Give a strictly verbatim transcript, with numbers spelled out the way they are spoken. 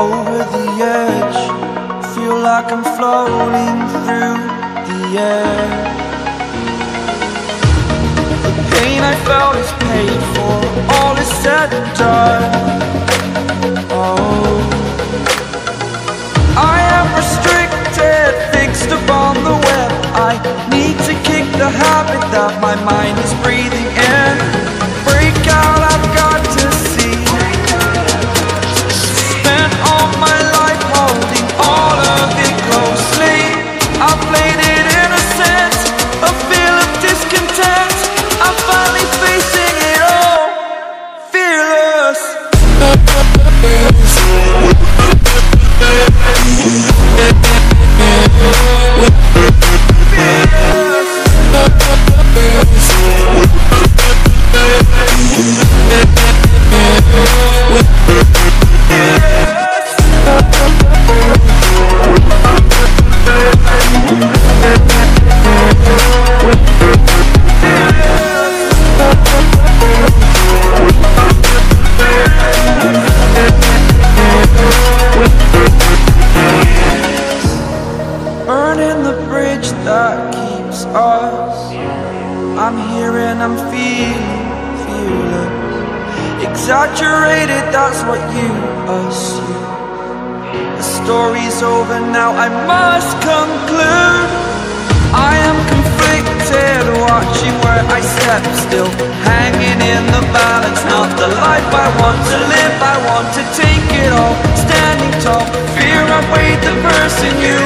over the edge, feel like I'm floating through the air. The pain I felt is paid for, all is said and done. Oh, I am restricted, fixed upon the web. I need to kick the habit that my mind is breathing in. Break out, I've got to see. Spent all my life holding all of it closely. I played it innocent, a feel of discontent. I'm finally facing it all, fearless. Burning the bridge that keeps us. I'm here and I'm feeling fearless. Exaggerated, that's what you assume. The story's over now, I must conclude. I am conflicted, watching where I step still, hanging in the balance. Not the life I want to live, I want to take it all. Standing tall, fear I weighed the person you